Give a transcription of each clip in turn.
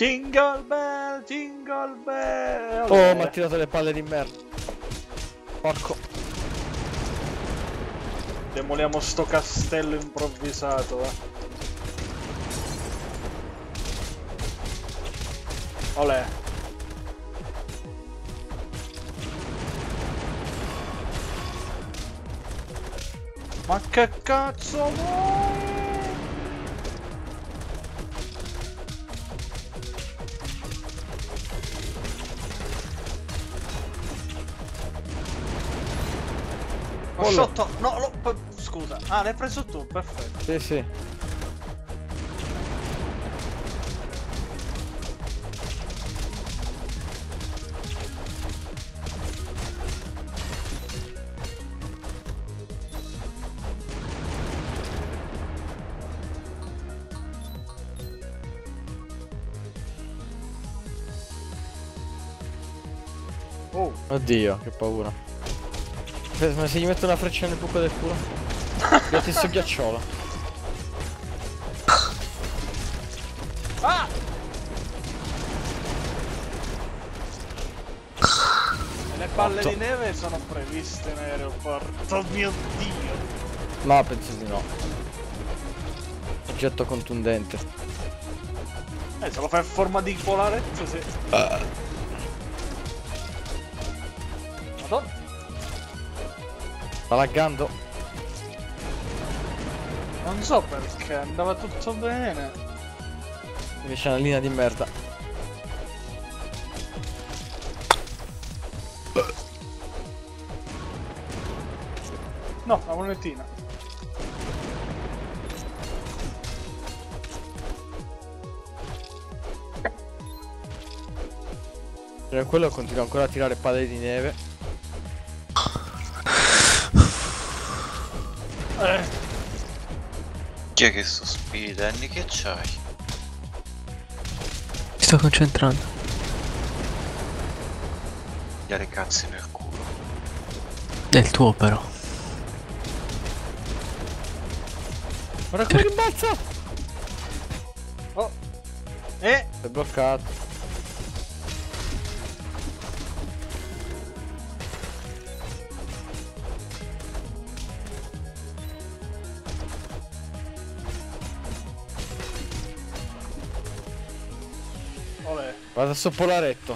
Jingle bell, jingle bell. Oh, mi ha tirato le palle di merda. Porco. Demoliamo sto castello improvvisato, Olè. Ma che cazzo vuoi? Ho sotto... No, scusa. Ah, l'hai preso tu, perfetto. Sì, sì. Oh. Oddio, che paura. Ma se gli metto una freccia nel buco del culo? Io ti sto ghiacciolo. Ah! Le palle di neve sono previste in aeroporto. Oh mio Dio! No, penso di no. Oggetto contundente. Se lo fai in forma di polaretto, sì. Madonna. Sta laggando. Non so perché, andava tutto bene. Invece c'è una linea di merda. No, la monetina. E quello continua ancora a tirare palle di neve. Chi è che sospiri, Danny? Che c'hai? Mi sto concentrando. Gli le cazzi nel culo. È il tuo però. Guarda come rimbalza! Oh! È bloccato. Olè. Vado sul polaretto.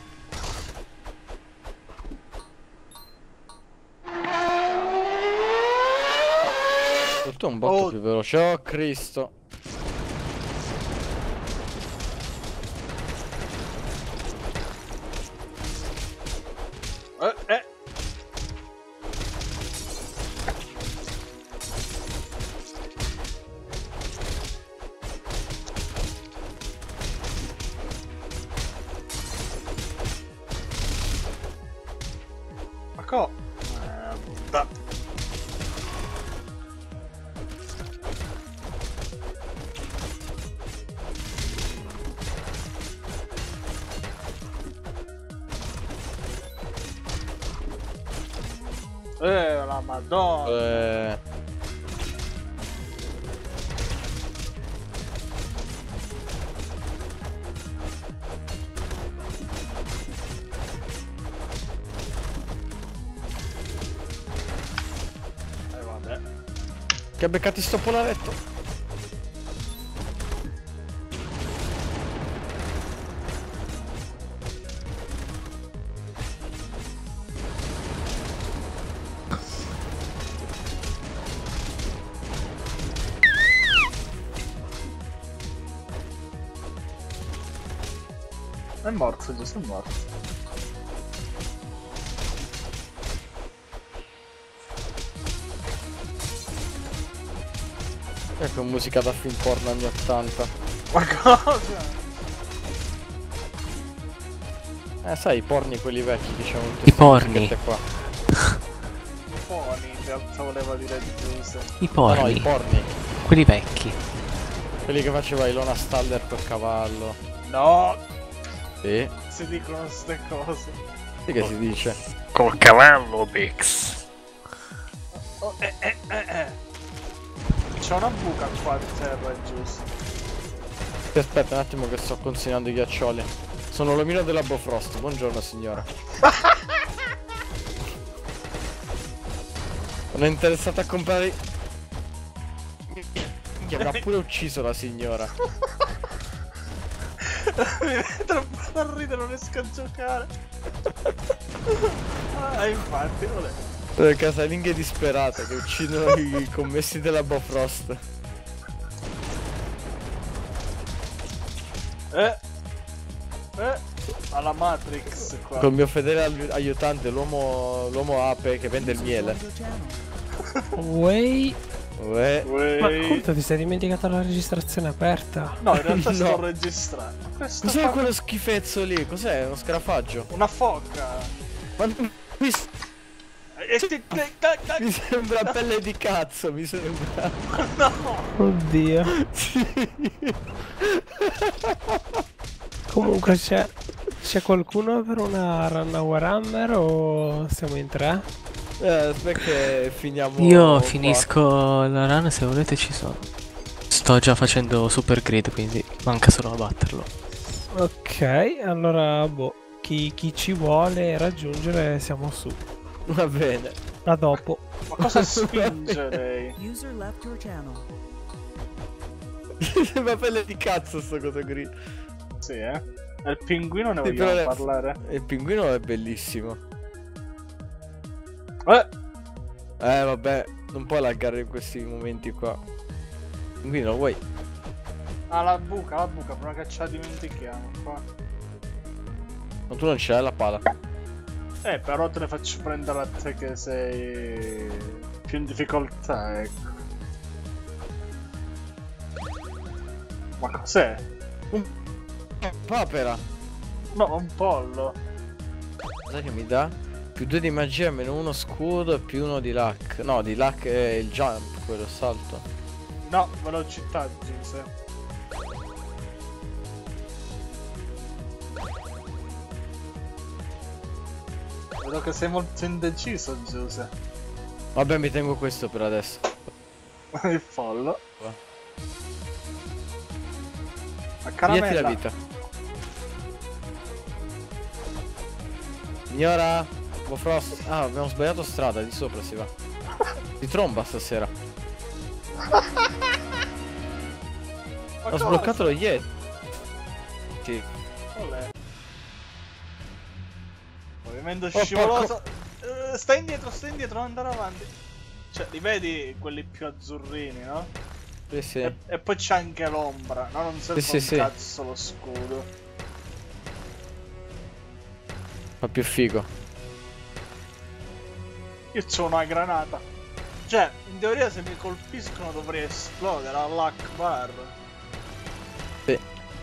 Tutto un botto più veloce. Oh Cristo. Ecco. Da. La madonna. Vabbè. Che ha beccati sto polaretto. È morto, giusto, è morto. Ecco musica da film porno anni 80. Ma cosa? Sai i porni quelli vecchi che c'erano tutte I porni. qua. I poni in realtà voleva dire giusto. I porni. No, i porni. Quelli vecchi. Quelli che faceva Ilona Staller col cavallo. No! Sì. Si dicono ste cose. Sì che si dice. Col cavallo, Bex. Oh, C'è una buca qua a terra, giusto? Aspetta un attimo che sto consegnando i ghiaccioli. Sono l'omino della Bofrost. Buongiorno signora. Non è interessata a comprare. Minchia, mi ha pure ucciso la signora. Mi metto a ridere, non riesco a giocare. Ah, infatti, non è. Le casalinghe disperate che uccidono i commessi della Bofrost. Alla Matrix qua. Col mio fedele aiutante, l'uomo ape che vende il miele. Way. Uè. Ma appunto ti sei dimenticato la registrazione aperta? No, in realtà No. sto registrando. Questo Cos'è fa- quello schifezzo lì? Cos'è? Uno scarafaggio? Una foca. Ma mi, mi sembra pelle di cazzo, mi sembra. No. Oddio. Sì. Comunque c'è qualcuno per una run a Warhammer o siamo in tre? Aspetta che finiamo. Io qua. finisco la run, se volete ci sono. Sto già facendo super grid, quindi manca solo a batterlo. Ok, allora boh, chi ci vuole raggiungere siamo su. Va bene. A dopo. Ma cosa spinge lei? User left your channel. Mi sembra pelle di cazzo sto coso qui. Sì, eh? E il pinguino ne Sì, vogliamo però parlare? Il pinguino è bellissimo. Vabbè, non puoi laggare in questi momenti qua. Pinguino lo vuoi? Ah, la buca, prima che ce la dimentichiamo qua. Ma tu non ce l'hai la pala. Però te ne faccio prendere a te che sei più in difficoltà, ecco. Ma cos'è? Papera. No, un pollo. Cos'è che mi dà? Più 2 di magia, meno 1 scudo e più 1 di luck. No, di luck è il jump, quello salto. No, velocità, Giuse. Vedo che sei molto indeciso, Giuse. Vabbè, mi tengo questo per adesso. Il pollo. La Vieti caramella. la vita. Signora, Bofrost. Ah, abbiamo sbagliato strada, di sopra si va. Si tromba stasera. Ma Ho cosa? sbloccato lo Yeti. Sì. Olè. Movimento Oh, scivoloso. Stai indietro, non andare avanti. Cioè, li vedi quelli più azzurrini, no? Sì, sì. E poi c'è anche l'ombra. No, non serve Sì, un sì. cazzo lo scudo. Fa più figo. Io c'ho una granata. Cioè, in teoria se mi colpiscono dovrei esplodere all'Akbar. Sì.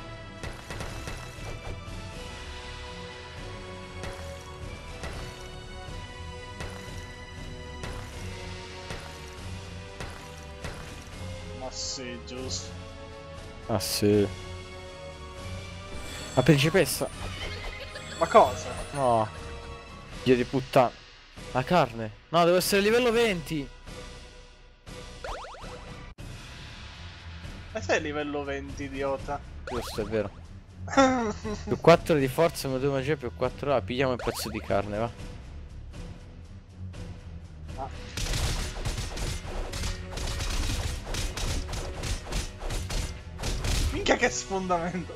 Ma sì, giusto. Ah sì. La principessa. Ma cosa? No. Dio di puttana. La carne. No, devo essere livello 20. Ma sei livello 20, idiota? Giusto, è vero. Più 4 di forza, meno 2 magia, più 4 A. Pigliamo il pezzo di carne, va. Ah. Minchia che sfondamento.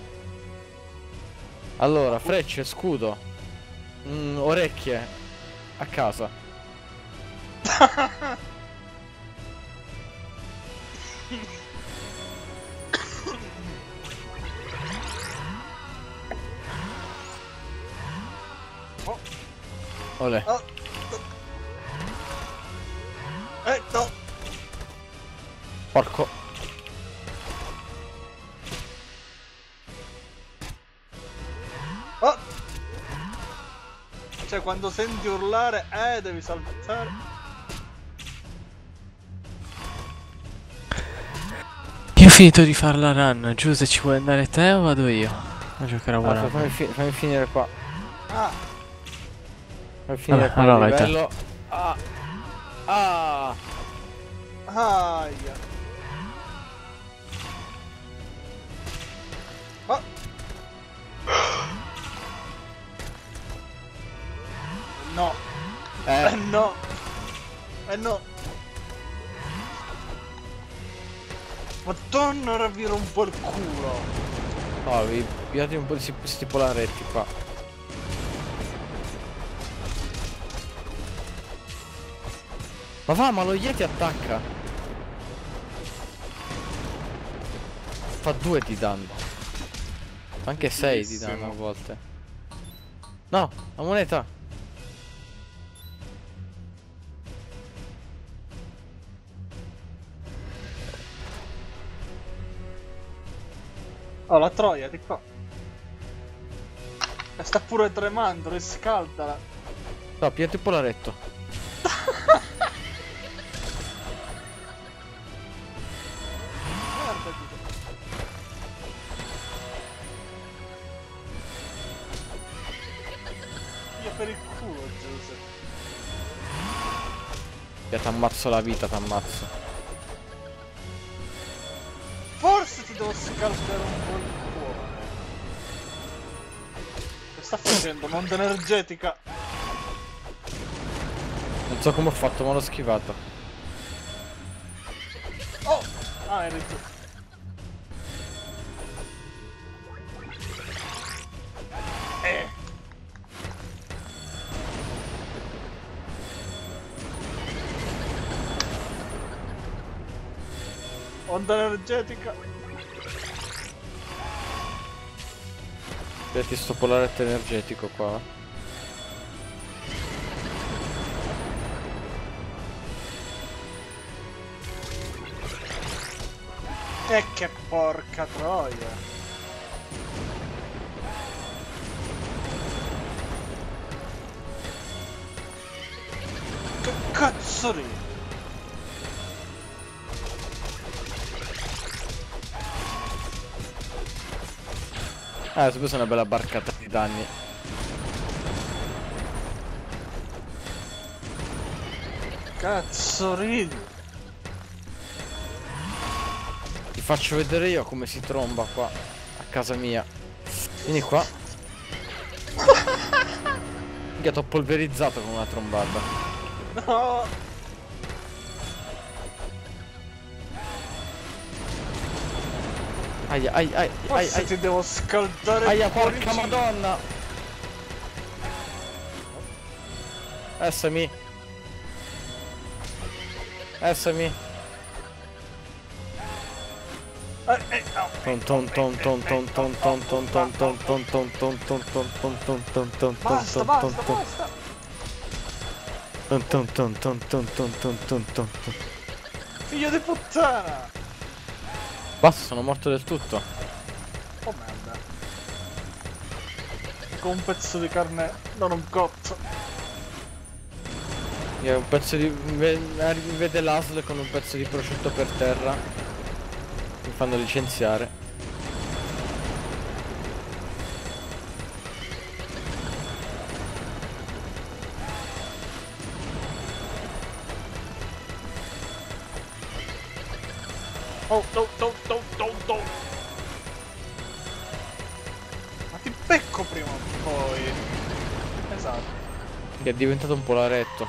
Allora, frecce, scudo. Orecchie. A casa. Oh. Olè. Oh. No. Porco. Oh. Cioè quando senti urlare, devi saltare. Io ho finito di fare la run. Giuse, ci vuoi andare te o vado io a giocare a Allora, Warhammer? fammi finire qua. Ah, Fammi finire Vabbè, qua allora il vai te. livello. Ah. Ah. aia. No. No. No. Madonna, ora vi rompo il culo. No, vi pigliate un po' di questi polaretti qua. Ma va, ma lo Yeti attacca. Fa 2 di danno. Anche 6 di danno a volte. No, la moneta. Oh, la troia, di qua. E sta pure tremando, riscaldala. No, pigliate il polaretto. Guarda, io per il culo, Giuseppe. Ya t'ammazzo la vita, t'ammazzo. Forse ti devo scaldare un po' il cuore. Che sta facendo? Onda energetica. Non so come ho fatto, ma l'ho schivato. Oh! Ah, eri tu. Onda energetica. Vedi sto polaretto energetico qua. E che porca troia. Che cazzo ridi? Questa è una bella barcata di danni. Cazzo ridi? Ti faccio vedere io come si tromba qua a casa mia. Vieni qua. Minchia, t'ho polverizzato con una trombata. No! Aia, ai, ai, ai, Forse ai. ti devo scaldare Aia, il porca cuoricino. madonna. Essami. Essami. Ton ton ton ton ton ton ton ton ton ton ton ton ton ton ton ton ton ton ton Basta, ton basta, ton basta. ton ton ton ton ton ton ton ton ton. Figlio di puttana. Basta, sono morto del tutto. Oh merda. Con un pezzo di carne non un cotto. Io un pezzo di... vede l'ASL con un pezzo di prosciutto per terra. Mi fanno licenziare. Oh, no. Ma ti becco prima o poi. Esatto. Che è diventato un polaretto.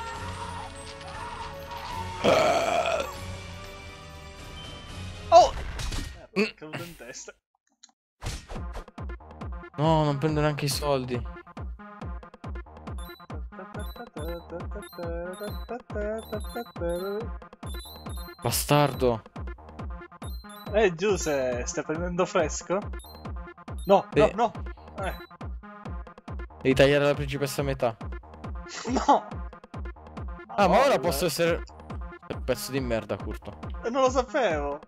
Oh! Merda, è caduto in testa. No, non prendo neanche i soldi. Bastardo. Giuse, stai prendendo fresco? No, Sì. no. Devi tagliare la principessa a metà. No! Ah, ma ora posso essere... Un pezzo di merda, Curto. Non lo sapevo!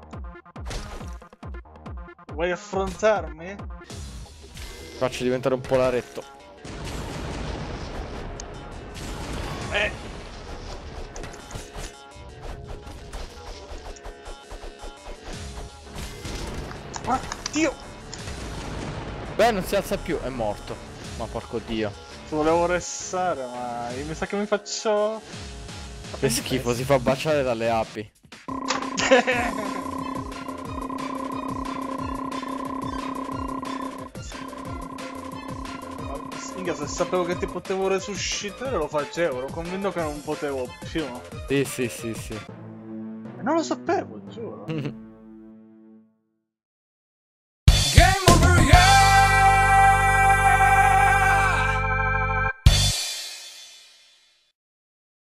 Vuoi affrontarmi? Faccio diventare un polaretto. Ah, Dio! Beh, non si alza più, è morto. Ma porco dio. Ti volevo restare, ma mi sa che mi faccio... Che schifo, si fa baciare dalle api. Minchia, se sapevo che ti potevo resuscitare lo facevo, ero convinto che non potevo più. Sì, sì, sì, sì. Non lo sapevo, giuro.